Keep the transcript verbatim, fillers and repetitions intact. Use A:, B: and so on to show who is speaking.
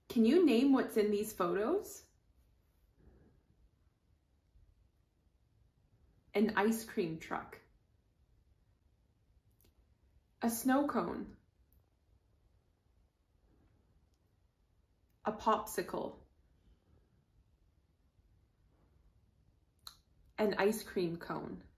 A: Can you name what's in these photos? An ice cream truck. A snow cone. A popsicle. An ice cream cone.